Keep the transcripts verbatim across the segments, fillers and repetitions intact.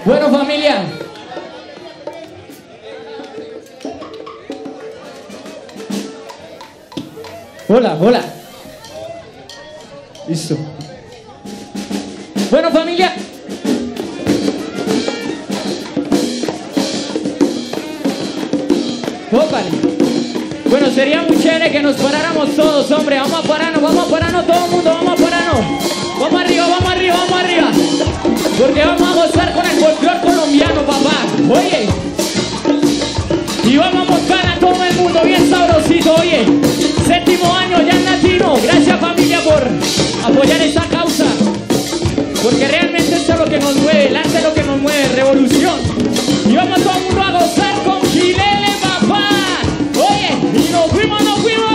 Bueno, familia. Hola, hola. Listo. Bueno, familia. Ópale. Bueno, sería muy chévere que nos paráramos todos, hombre. Vamos a pararnos, vamos a pararnos todo el mundo, vamos a pararnos. Vamos arriba, vamos arriba, vamos arriba. Porque vamos a gozar con el folclor colombiano, papá. Oye. Y vamos a mostrar a todo el mundo bien sabrosito, oye. Séptimo año ya en latino. Gracias, familia, por apoyar esta causa. Porque realmente esto es lo que nos mueve, el arte es lo que nos mueve, revolución. Y vamos todo el mundo a gozar con Gilele, papá. Oye, y nos fuimos, nos fuimos.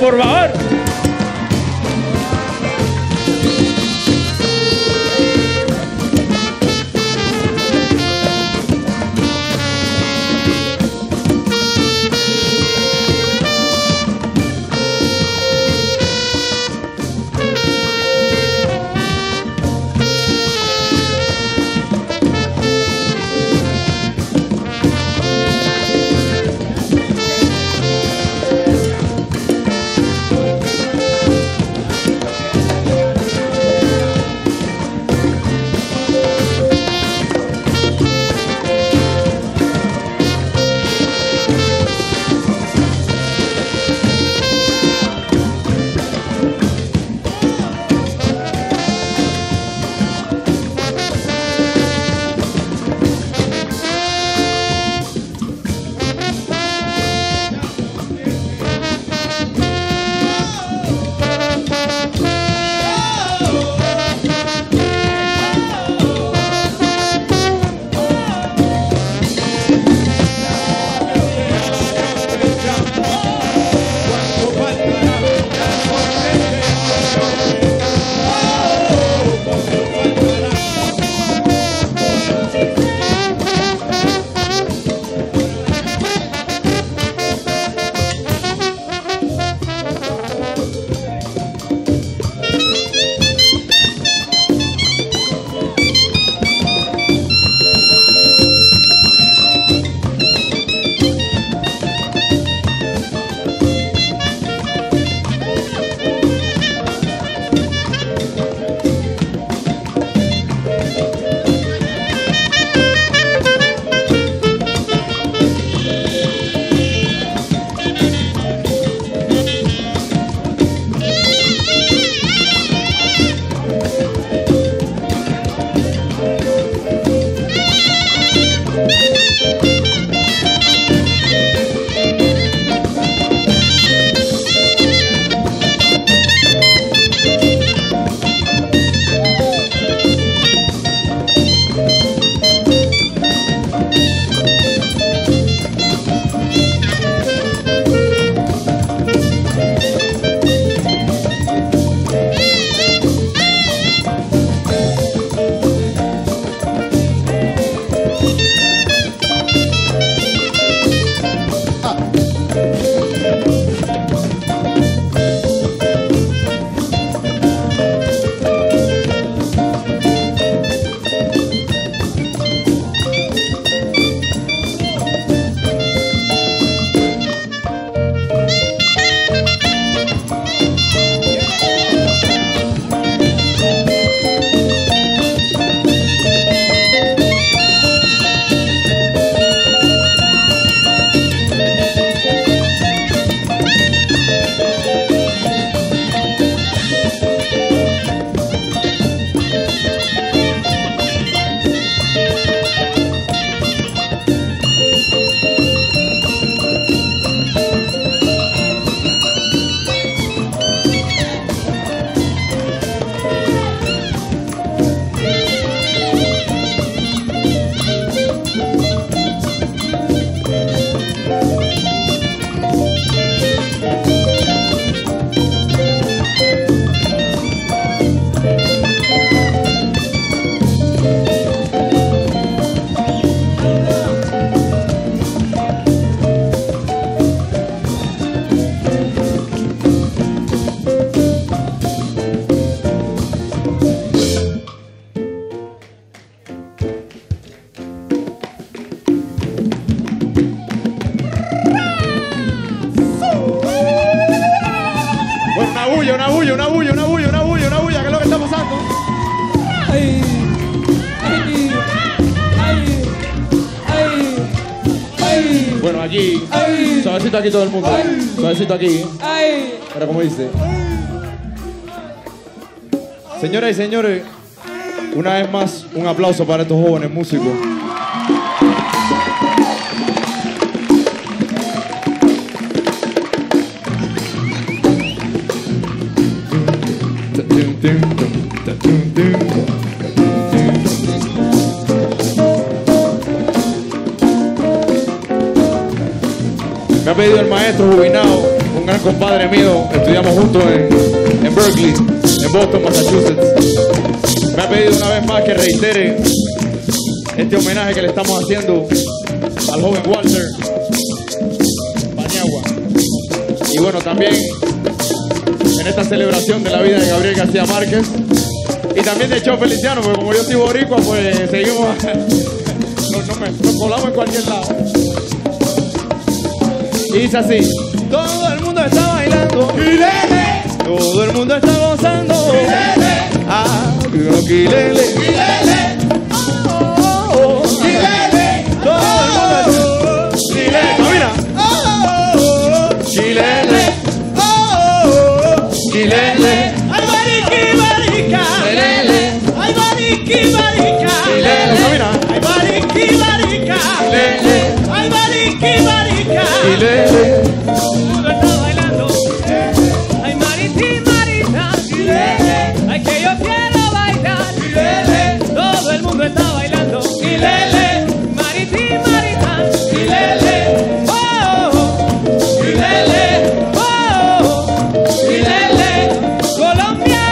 por favor. bulla, una bulla, una bulla, una bulla, una bulla, una bulla, ¿qué es lo que está pasando? Ay, ay, ay, ay, ay. Bueno, aquí, Ay. suavecito aquí todo el mundo, Ay. suavecito aquí, Ay. mira cómo dice. Señoras y señores, una vez más, un aplauso para estos jóvenes músicos. Me ha pedido el maestro jubilado un gran compadre mío. Estudiamos juntos en, en Berkeley, en Boston, Massachusetts. Me ha pedido una vez más que reitere este homenaje que le estamos haciendo al joven Walter Paniagua. Y bueno, también en esta celebración de la vida de Gabriel García Márquez y también de Cho Feliciano, porque como yo soy boricua, pues seguimos, nos, nos, nos colamos en cualquier lado. Y dice así: todo el mundo está bailando, Quilele. Todo el mundo está gozando, Quilele. Ah, Quilele, Quilele. Oh, oh, oh, Quilele. Todo el mundo está Quilele. Mira. Quilele. Quilele. Ay, mariqui, marica. Quilele. Ay, mariqui, marica. Quilele. Mira. Ay, mariqui, marica. Quilele. Ay, mariqui, marica. Quilele. Todo el mundo está bailando. Ay, mariqui, marica. Ay, que yo quiero bailar. Todo el mundo está bailando. Mariqui, marica. Oh, Quilele. Oh, Quilele. Colombia.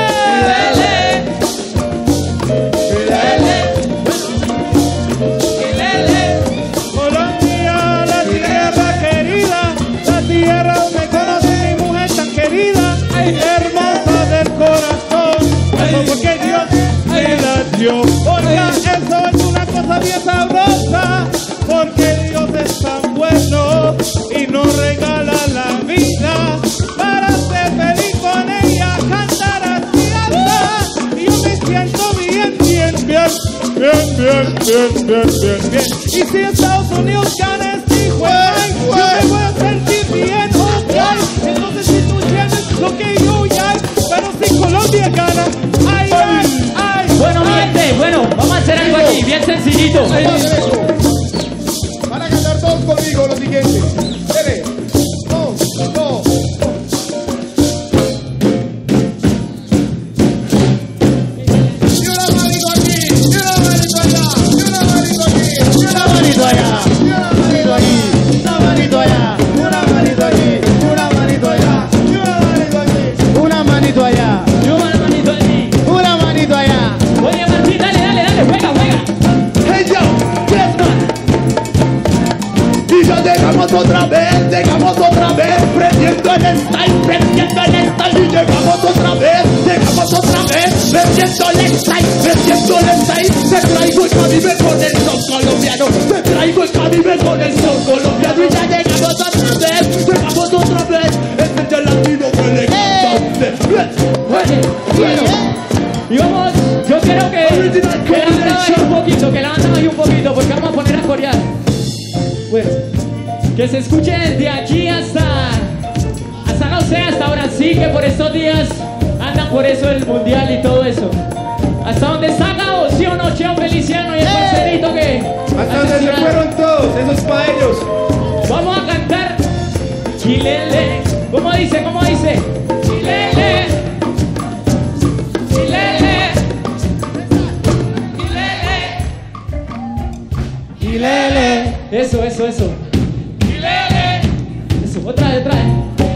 Colombia, la tierra querida, la tierra donde conocí mi mujer tan querida, hermosa del corazón, eso porque Dios me la dio. Oiga, eso es una cosa bien sabrosa, porque Dios es tan bueno y nos regala la vida para ser feliz con ella, cantar así hasta. Y yo me siento bien, bien, bien, bien, bien, bien, bien, bien, bien. Y si Estados Unidos gana este juego, yo me voy a sentir bien, ok. Entonces si tú tienes lo que yo ya, pero si Colombia gana, ay, ay, ay. Bueno, mi gente, bueno, vamos a hacer algo aquí, bien sencillito. Vamos a hacer eso. Van a cantar todos conmigo lo siguiente. Dele. Dos, dos. Y una manito aquí, y una manito allá, y una manito aquí, y una manito allá, y una manito aquí, una manito allá, una manito aquí, una manito allá, y una manito aquí, una manito allá, Yo una manito allí. una manito allá. Oye, Martín, dale, dale, dale, juega, juega. Hey yo, yes man. Y ya llegamos otra vez, llegamos otra vez, prendiendo el style, prendiendo el style. Y llegamos otra vez, llegamos otra vez, prendiendo el style, prendiendo el style. Te traigo el Caribe con el son colombiano, te traigo el Caribe con el son colombiano. Y ya llegamos otra vez, llegamos otra vez, este es el latino que le encanta. Oye, bueno, y vamos, yo quiero que, que la banda baje un poquito, que la banda baje un poquito, porque vamos a poner a corear. Bueno, que se escuche desde aquí hasta, hasta no sé, hasta Brasil, que por estos días andan por eso el mundial y todo eso. Hasta donde está Gabo, ¿sí o no? Cheo Feliciano y el parcerito que... Hasta donde se fueron todos, eso es para ellos. Vamos a cantar Quilele. ¿Cómo dice? ¿Cómo dice? Quilele. Quilele. Quilele. Quilele. Eso, eso, eso. Quilele. Eso, otra vez, otra vez.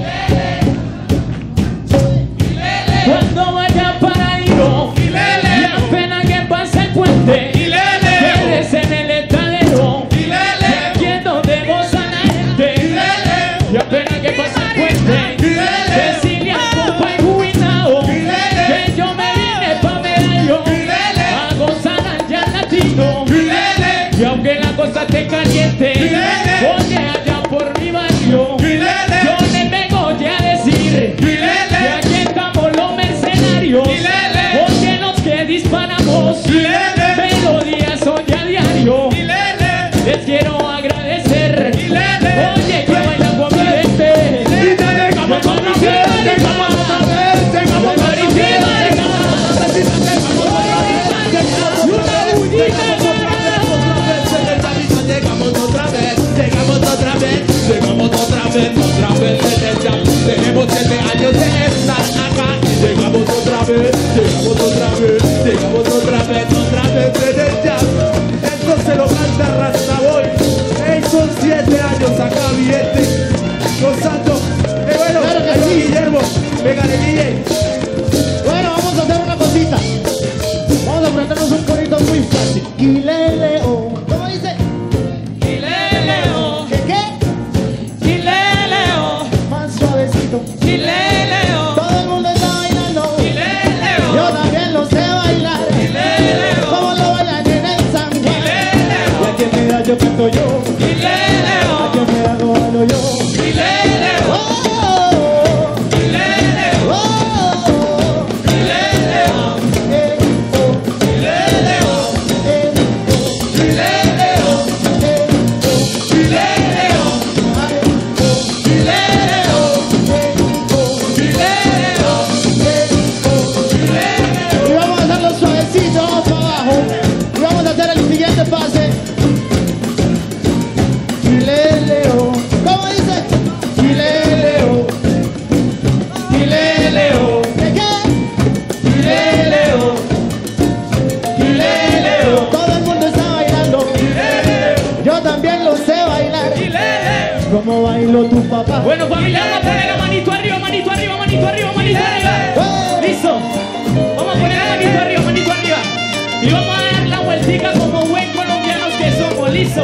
Quilele. Cuando vaya para Iro, Quilele. La pena que pasa el puente, Quilele. Quedes en el estadero, Quilele. Aquí es donde goza la gente, Quilele. La pena que pasa el puente, Quilele. Cecilia, compa y Juinao, Quilele. Que yo me vine pa' Medallo, Quilele. A gozar allá latino, Quilele. Y aunque la cosa esté caliente, Quilele. Oye allá por mi barrio, Quilele. Yo le vengo ya a decir, Quilele. Que aquí estamos los mercenarios, Quilele. Porque los que disparamos, Quilele. Melodías son ya diario, Quilele. Les quiero agradecer, Quilele. Oye, que bailan con mi gente. Y ya llegamos otra vez, llegamos otra vez, llegamos otra vez. Llegamos otra vez, llegamos otra vez. Quileleo. ¿Cómo dice? Quileleo, ¿Qué qué? quileleo, Más suavecito. quileleo, Todo el mundo está bailando. quileleo, Yo también lo sé bailar. quileleo, Como lo bailan en el San Juan. quileleo, Y a quien me da yo canto yo. quileleo, A quien me da lo bailo yo. quileleo, Oh, quileleo, oh, oh, quileleo, eh, oh, quileleo, eh, oh, quileleo, eh, oh, quileleo, ay, oh, quileleo, eh, oh, quileleo, eh, oh. quileleo. Y vamos a hacerlo suavecito para abajo. Y vamos a hacer el siguiente pase. Quileleo. ¿Cómo dice? Quileleo. Quileleo, ¿Qué qué? quileleo, quileleo, Todo el mundo está bailando. Yo también lo sé bailar. quileleo. ¿Cómo bailó tu papá? Bueno, familia, vamos a poner la manito arriba, manito arriba, manito arriba, manito arriba. Listo. Vamos a poner la manito arriba, manito arriba. Y vamos a dar la vueltica como buen colombianos que somos. Listo.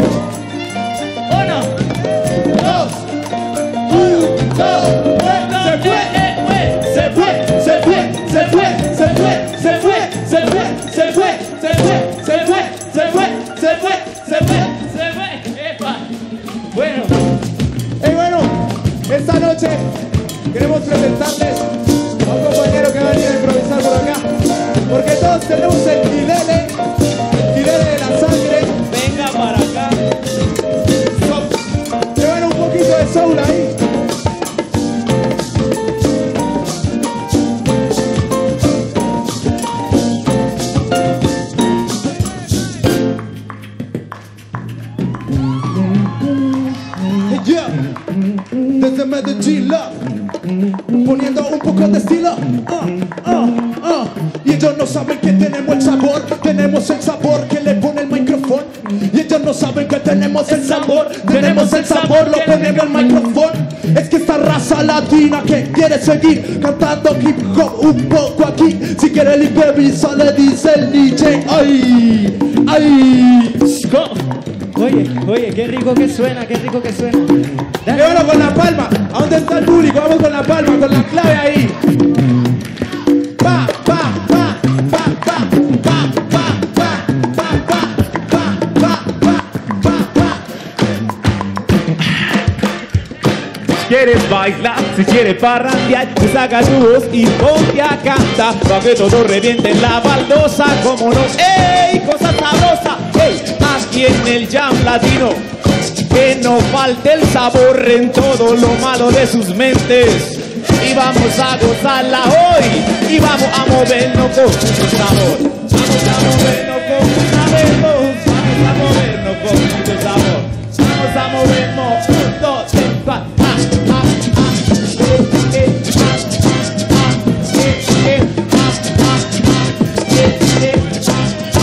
Uno, dos, Un, dos, se fue, eh, fue, se fue, se fue, se fue, se fue, se fue, se fue, se fue, se fue, se fue, se fue, se fue, se fue, se fue. Epa. Bueno. Y bueno, esta noche queremos presentarles a un compañero que va a venir a improvisar por acá. Porque todos tenemos el quilele, el quilele de la sangre. Venga para acá. Que bueno, un poquito de soul ahí. Yeah. Desde Medellín, love. Poniendo un poco de estilo. Uh, uh, uh. Y ellos no saben que tenemos el sabor. Tenemos el sabor que le pone el micrófono. Y ellos no saben que tenemos el sabor. Tenemos el sabor, lo ponemos el micrófono. Es que esta raza latina que quiere seguir cantando hip hop un poco aquí. Si quiere el baby, sale dice el D J. Ay, ay. Oye, oye, qué rico que suena, qué rico que suena. Y ahora con la palma. ¿A dónde está el público? Vamos con la palma, con la clave ahí. Pa, pa, pa, pa, pa, pa, pa, pa, pa, pa, pa, pa, pa, pa. ¿Quieres bailar? Si quieres parrandear, pues saca tu voz y ponte a cantar. Pa' que todo reviente en la baldosa, como no. ¡Ey! Cosa sabrosa. ¡Ey! Aquí en el jam latino, que no falte el sabor en todo lo malo de sus mentes. Y vamos a gozarla hoy, y vamos a movernos con mucho sabor. Vamos a movernos con mucha veloz, vamos a movernos con mucho sabor. Vamos a movernos, un, dos, tres, cuatro. Ah, ah, ah, eh, eh, ah, ah, ah, eh, eh, ah, ah, ah, eh, eh, ah,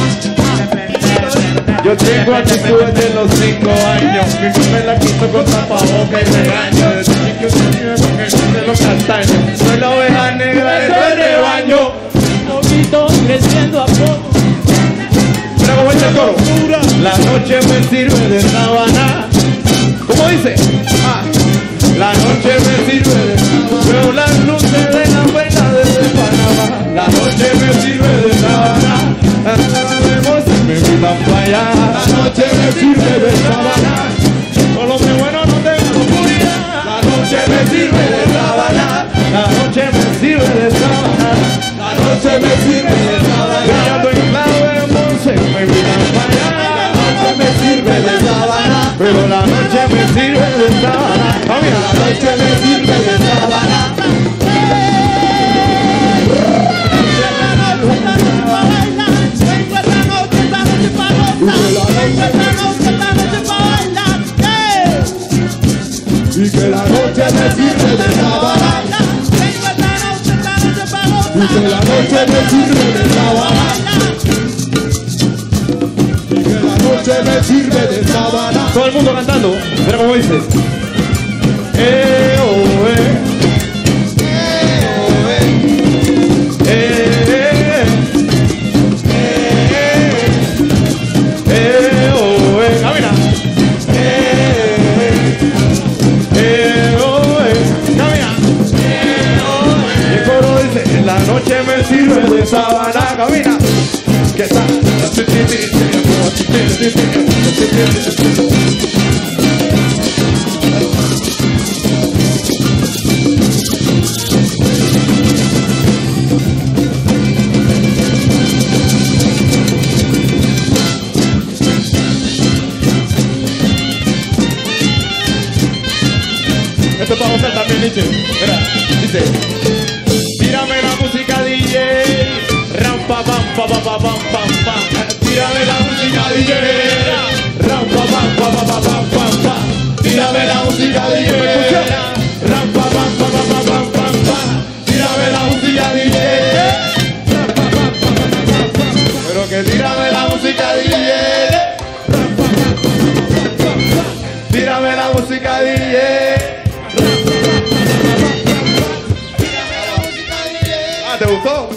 ah, ah. Yo tengo actitud desde los cinco años. Mi mamá me la quito con tapaboca y regaño. Desde chiquito se vive con el son de los castaños. Soy la oveja negra de todo el rebaño. Poquito creciendo a poco. Mira cómo dice el coro. La noche me sirve de sábana. ¿Cómo dice? Ah. La noche me sirve de sábana. Veo las luces de la buena desde Panamá. La noche me sirve de sábana. Vemos y me invitan para allá. La noche me sirve de sábana. Colombia bueno no tengo oscuridad. La noche me sirve de sábana. La noche me sirve de sábana. La noche me sirve de sábana. Brillando en clave de Monse, me invitan para allá. La noche me sirve de sábana. Pero la noche me sirve de sábana. Ah, mira, la noche me sirve de sábana. Y que la noche me sirve de sábana. Y que la noche me sirve de sábana. Y que la noche me sirve de sábana. Todo el mundo cantando. Mira cómo dices. Eh, oh, eh. Eh, oh, eh. Eh, eh, eh. Sabana camina. Que está. Esto es para gozar también, dice. Mira, dice. Tírame la música D J. Ram pa pam pa pa pa pam pam pam. Tírame la música D J. Ram pa pam pa pa pa pam pam pam. Tírame la música D J. Ram pa pam pa pa pa pam pam pam. Tírame la música D J. Ram pa pam pa pa pa pam pam. Pero que tírame la música D J. Ram pa pam pa pa pam pam. Tírame la música D J. ¿Te gustó?